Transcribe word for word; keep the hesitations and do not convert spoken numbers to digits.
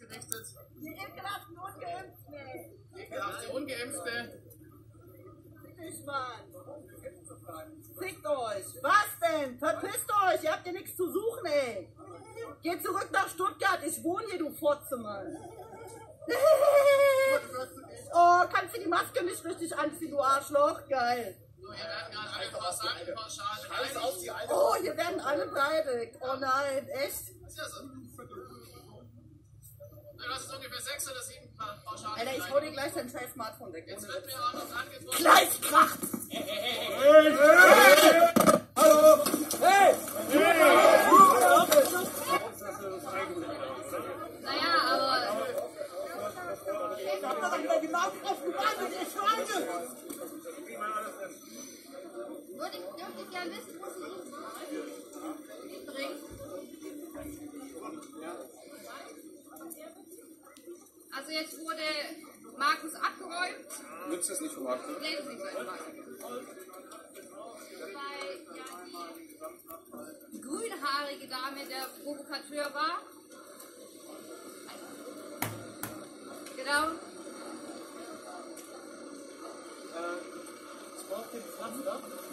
gerichtet. Die ekelhaften Ungeimpften. Ekelhafte Ungeimpfte. Ich Mann. Fickt euch. Was denn? Verpisst euch. Ihr habt hier nichts zu suchen, ey. Geht zurück nach Stuttgart. Ich wohne hier, du Fotze, Mann. Oh, kannst du die Maske nicht richtig anziehen, du Arschloch? Geil. So, hier werden gerade alle pauschal beleidigt. Oh, hier werden alle beleidigt. Oh nein, echt? Ist ja so. Du hast ungefähr sechs oder sieben pauschal. Alter, ich hau dir gleich dein scheiß Smartphone weg. Jetzt wird mir auch noch angeboten. Gleich kracht! Hallo! Hey! Naja, aber Ich hab doch wieder die Maske aufgewartet, ihr Schweine! würde ich, dürfte ich gerne wissen, wo sie ihn bringt. Also jetzt wurde Markus abgeräumt. Nützt das nicht vom Markt? Reden Sie gleich mal. Wobei ja die, die grünhaarige Dame der Provokateur war. Genau. Ich brauche den Pflaster.